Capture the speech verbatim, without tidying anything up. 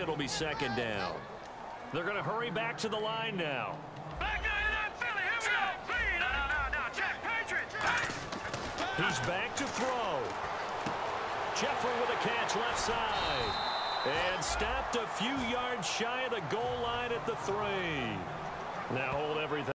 it'll be second down. They're going to hurry back to the line now. He's back to throw. Jeffrey with a catch left side. And stopped a few yards shy of the goal line at the three. Now hold everything.